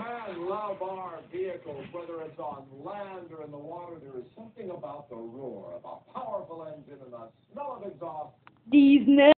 man love our vehicles, whether it's on land or in the water. There is something about the roar of a powerful engine and the smell of exhaust. Disney.